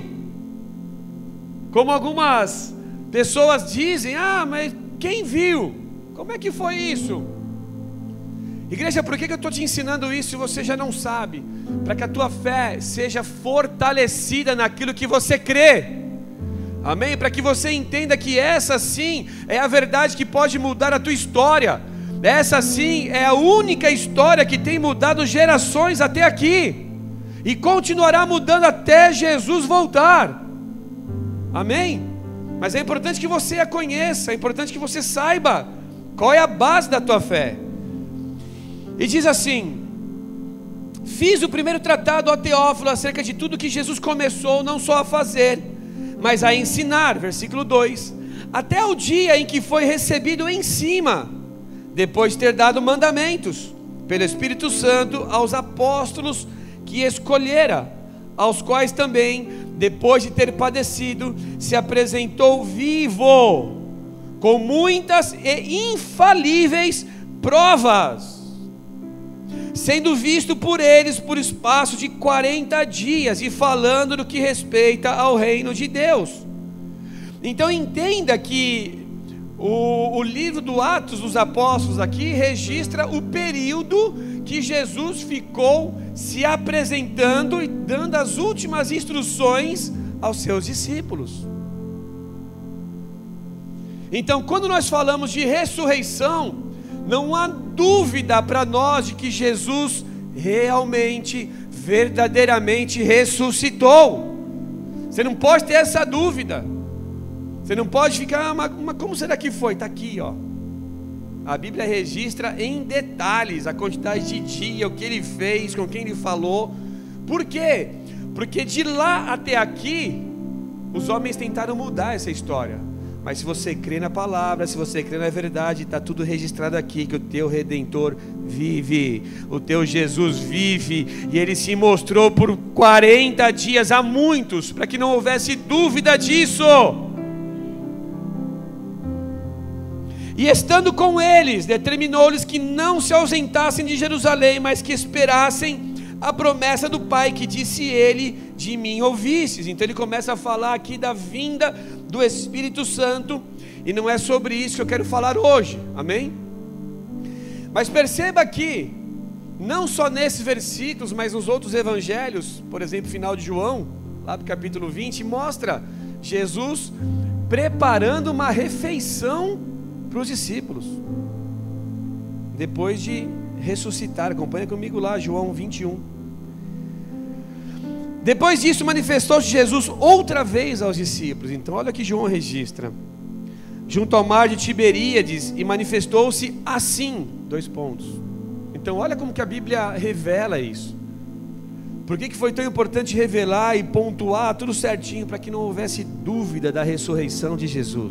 como algumas pessoas dizem. Mas quem viu? Como é que foi isso? Igreja, por que eu estou te ensinando isso se você já não sabe? Para que a tua fé seja fortalecida naquilo que você crê. Amém? Para que você entenda que essa sim é a verdade que pode mudar a tua história. Essa sim é a única história que tem mudado gerações até aqui, e continuará mudando até Jesus voltar. Amém? Mas é importante que você a conheça, é importante que você saiba qual é a base da tua fé. E diz assim: fiz o primeiro tratado ao Teófilo acerca de tudo que Jesus começou não só a fazer, mas a ensinar, versículo 2, até o dia em que foi recebido em cima, depois de ter dado mandamentos pelo Espírito Santo aos apóstolos que escolhera, aos quais também, depois de ter padecido, se apresentou vivo, com muitas e infalíveis provas, sendo visto por eles por espaço de 40 dias, e falando no que respeita ao reino de Deus. Então entenda que o livro do Atos dos Apóstolos aqui registra o período que Jesus ficou se apresentando e dando as últimas instruções aos seus discípulos. Então, quando nós falamos de ressurreição, não há dúvida para nós de que Jesus realmente, verdadeiramente ressuscitou. Você não pode ter essa dúvida. Você não pode ficar, mas como será que foi? Está aqui, ó. A Bíblia registra em detalhes a quantidade de dia, o que ele fez, com quem ele falou. Por quê? Porque de lá até aqui, os homens tentaram mudar essa história. Mas se você crê na palavra, se você crê na verdade, está tudo registrado aqui, que o teu Redentor vive, o teu Jesus vive, e ele se mostrou por 40 dias a muitos, para que não houvesse dúvida disso. E estando com eles, determinou-lhes que não se ausentassem de Jerusalém, mas que esperassem a promessa do Pai, que disse ele: de mim ouvistes. Então ele começa a falar aqui da vinda do Espírito Santo, e não é sobre isso que eu quero falar hoje, amém? Mas perceba aqui, não só nesses versículos, mas nos outros evangelhos, por exemplo, final de João, lá do capítulo 20, mostra Jesus preparando uma refeição para os discípulos, depois de ressuscitar. Acompanha comigo lá, João 21. Depois disso manifestou-se Jesus outra vez aos discípulos. Então olha que João registra: junto ao mar de Tiberíades, e manifestou-se assim, 2 pontos. Então olha como que a Bíblia revela isso. Por que foi tão importante revelar e pontuar tudo certinho, para que não houvesse dúvida da ressurreição de Jesus?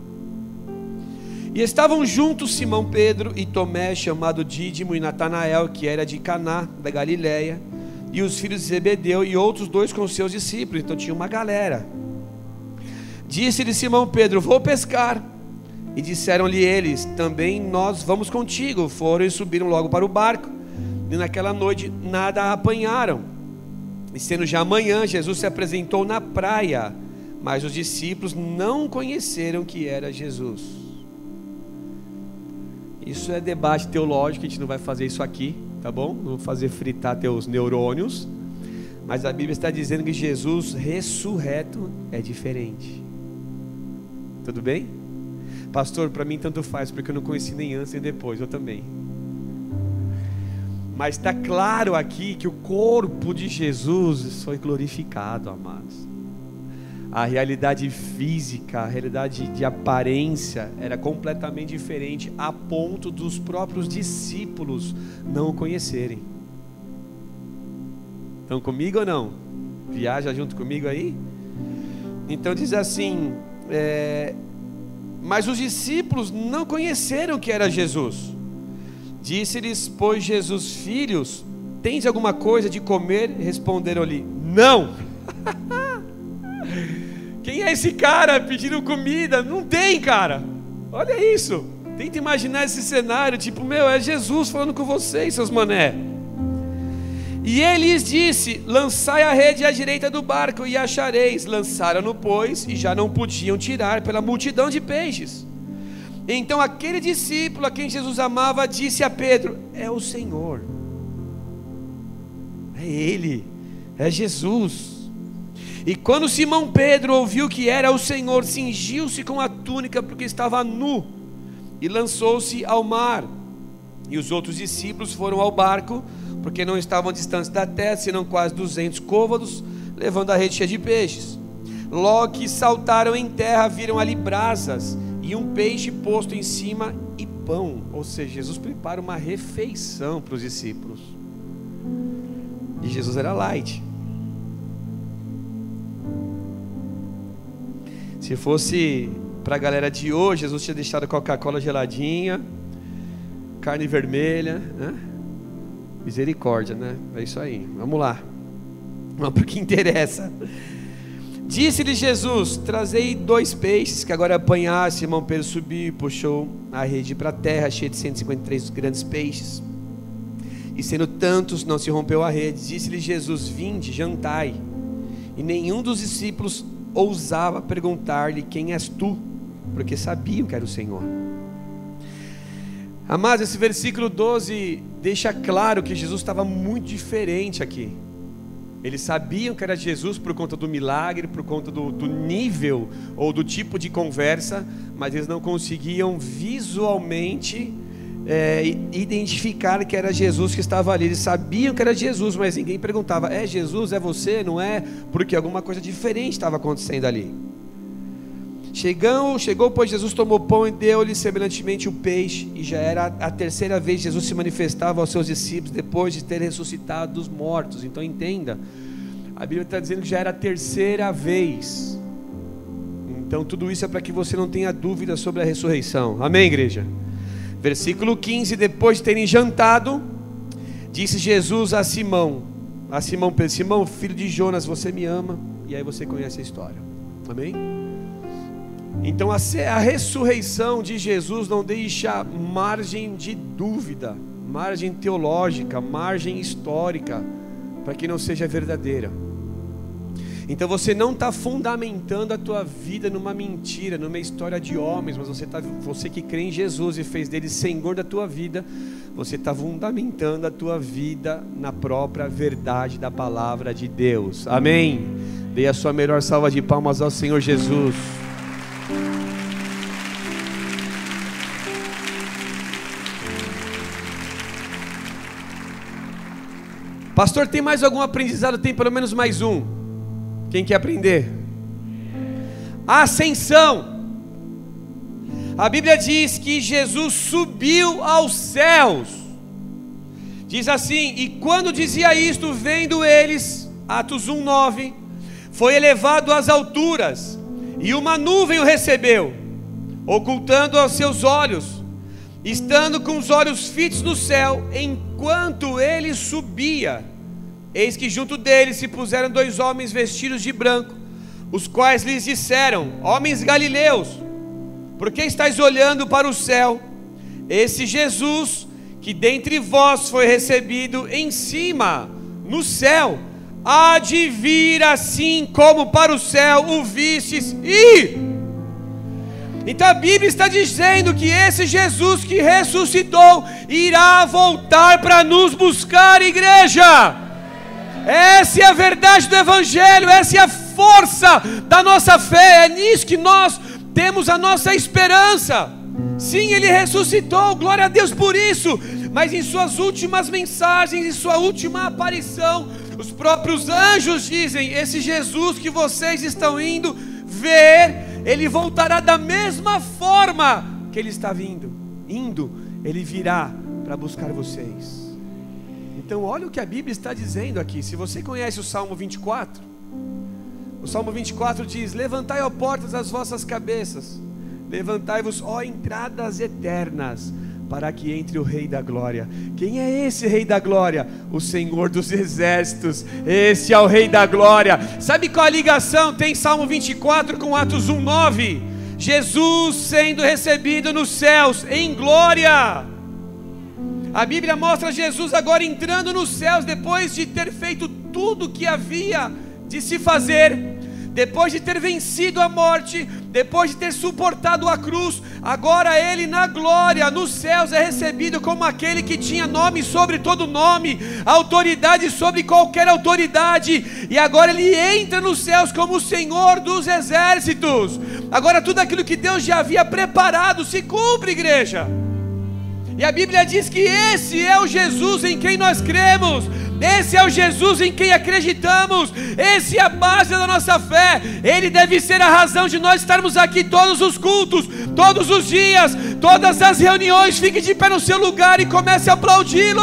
E estavam juntos Simão Pedro e Tomé, chamado Dídimo, e Natanael, que era de Caná da Galileia, e os filhos de Zebedeu, e outros 2 com seus discípulos. Então tinha uma galera. Disse-lhe Simão Pedro: vou pescar. E disseram-lhe eles: também nós vamos contigo. Foram e subiram logo para o barco, e naquela noite nada apanharam. E sendo já amanhã, Jesus se apresentou na praia, mas os discípulos não conheceram que era Jesus. Isso é debate teológico, a gente não vai fazer isso aqui, tá bom? Não vou fazer fritar teus neurônios. Mas a Bíblia está dizendo que Jesus ressurreto é diferente. Tudo bem? Pastor, para mim tanto faz, porque eu não conheci nem antes nem depois. Eu também. Mas está claro aqui que o corpo de Jesus foi glorificado, amados. A realidade física, a realidade de aparência era completamente diferente, a ponto dos próprios discípulos não o conhecerem. Estão comigo ou não? Viaja junto comigo aí? Então diz assim, mas os discípulos não conheceram que era Jesus. Disse-lhes, pois, Jesus: filhos, tens alguma coisa de comer? Responderam-lhe: não. Quem é esse cara pedindo comida? Não tem, cara. Olha isso. Tenta imaginar esse cenário, tipo, é Jesus falando com vocês, seus mané. E ele lhes disse: lançai a rede à direita do barco e achareis. Lançaram-no, pois, e já não podiam tirar pela multidão de peixes. Então aquele discípulo a quem Jesus amava disse a Pedro: é o Senhor. É Ele, é Jesus. E quando Simão Pedro ouviu que era o Senhor, cingiu-se com a túnica, porque estava nu, e lançou-se ao mar. E os outros discípulos foram ao barco, porque não estavam distantes da terra, senão quase 200 côvados, levando a rede cheia de peixes. Logo que saltaram em terra, viram ali brasas e um peixe posto em cima e pão. Ou seja, Jesus prepara uma refeição para os discípulos. E Jesus era light. Se fosse para a galera de hoje, Jesus tinha deixado Coca-Cola geladinha, carne vermelha, né? Misericórdia, né? É isso aí, vamos lá. Vamos para o que interessa. Disse-lhe Jesus: trazei 2 peixes que agora apanhaste. Simão Pedro subiu e puxou a rede para a terra, cheia de 153 grandes peixes, e sendo tantos, não se rompeu a rede. Disse-lhe Jesus: vinde, jantai. E nenhum dos discípulos ousava perguntar-lhe: quem és tu? Porque sabiam que era o Senhor. Amados, esse versículo 12 deixa claro que Jesus estava muito diferente aqui. Eles sabiam que era Jesus por conta do milagre, por conta do nível ou do tipo de conversa, mas eles não conseguiam visualmente identificar que era Jesus que estava ali. Eles sabiam que era Jesus, mas ninguém perguntava: é Jesus? É você? Não é? Porque alguma coisa diferente estava acontecendo ali. Chegou, pois Jesus tomou pão e deu-lhe semelhantemente o peixe. E já era a 3ª vez que Jesus se manifestava aos seus discípulos, depois de ter ressuscitado dos mortos. Então entenda, a Bíblia está dizendo que já era a 3ª vez. Então tudo isso é para que você não tenha dúvida sobre a ressurreição. Amém, igreja? Versículo 15: depois de terem jantado, disse Jesus a Simão Pedro: Simão, filho de Jonas, você me ama? E aí você conhece a história. Amém? Então a ressurreição de Jesus não deixa margem de dúvida, margem teológica, margem histórica, para que não seja verdadeira. Então você não está fundamentando a tua vida numa mentira, numa história de homens, mas você que crê em Jesus e fez dele Senhor da tua vida, você está fundamentando a tua vida na própria verdade da palavra de Deus. Amém? Dê a sua melhor salva de palmas ao Senhor Jesus. Pastor, tem mais algum aprendizado? Tem pelo menos mais um. Quem quer aprender? A ascensão. A Bíblia diz que Jesus subiu aos céus. Diz assim: e quando dizia isto, vendo eles, Atos 1:9, foi elevado às alturas, e uma nuvem o recebeu, ocultando aos seus olhos, estando com os olhos fitos no céu, enquanto ele subia, eis que junto dele se puseram 2 homens vestidos de branco, os quais lhes disseram: homens galileus, por que estáis olhando para o céu? Esse Jesus, que dentre vós foi recebido em cima, no céu, há de vir assim como para o céu o vistes ir. Então a Bíblia está dizendo que esse Jesus que ressuscitou irá voltar para nos buscar, igreja. Essa é a verdade do Evangelho, essa é a força da nossa fé, é nisso que nós temos a nossa esperança. Sim, Ele ressuscitou, glória a Deus por isso, mas em suas últimas mensagens, em sua última aparição, os próprios anjos dizem: esse Jesus que vocês estão indo ver, Ele voltará da mesma forma que Ele está vindo. Ele virá para buscar vocês. Então olha o que a Bíblia está dizendo aqui. Se você conhece o Salmo 24, o Salmo 24 diz: levantai, ó portas, as vossas cabeças, levantai-vos, ó entradas eternas, para que entre o Rei da Glória. Quem é esse Rei da Glória? O Senhor dos Exércitos. Esse é o Rei da Glória. Sabe qual a ligação tem Salmo 24 com Atos 1:9? Jesus sendo recebido nos céus em glória. A Bíblia mostra Jesus agora entrando nos céus, depois de ter feito tudo o que havia de se fazer, depois de ter vencido a morte, depois de ter suportado a cruz. Agora Ele na glória, nos céus, é recebido como aquele que tinha nome sobre todo nome, autoridade sobre qualquer autoridade, e agora Ele entra nos céus como o Senhor dos Exércitos. Agora tudo aquilo que Deus já havia preparado se cumpre, igreja. E a Bíblia diz que esse é o Jesus em quem nós cremos, esse é o Jesus em quem acreditamos, esse é a base da nossa fé. Ele deve ser a razão de nós estarmos aqui todos os cultos, todos os dias, todas as reuniões. Fique de pé no seu lugar e comece a aplaudi-lo,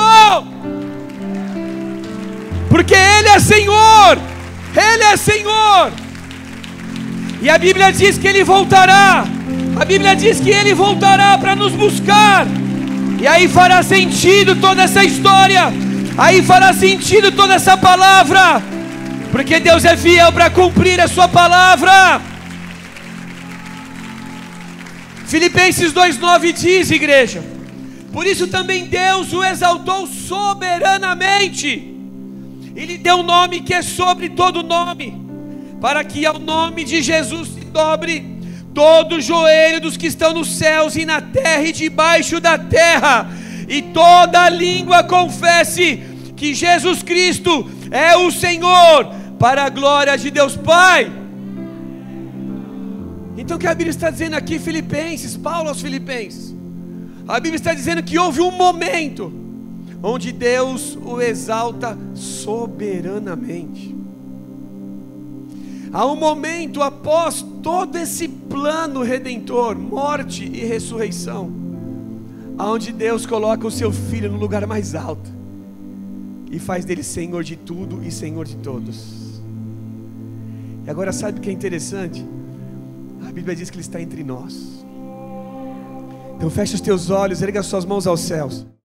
porque Ele é Senhor, Ele é Senhor. E a Bíblia diz que Ele voltará, a Bíblia diz que Ele voltará para nos buscar. E aí fará sentido toda essa história, aí fará sentido toda essa palavra, porque Deus é fiel para cumprir a sua palavra. Filipenses 2:9 diz, igreja: por isso também Deus o exaltou soberanamente, e lhe deu um nome que é sobre todo nome, para que ao nome de Jesus se dobre todo o joelho dos que estão nos céus e na terra e debaixo da terra, e toda língua confesse que Jesus Cristo é o Senhor, para a glória de Deus Pai. Então o que a Bíblia está dizendo aqui, Filipenses, Paulo aos Filipenses, a Bíblia está dizendo que houve um momento onde Deus o exalta soberanamente. Há um momento após todo esse plano redentor, morte e ressurreição, onde Deus coloca o seu Filho no lugar mais alto e faz dele Senhor de tudo e Senhor de todos. E agora sabe o que é interessante? A Bíblia diz que Ele está entre nós. Então fecha os teus olhos, erga as suas mãos aos céus.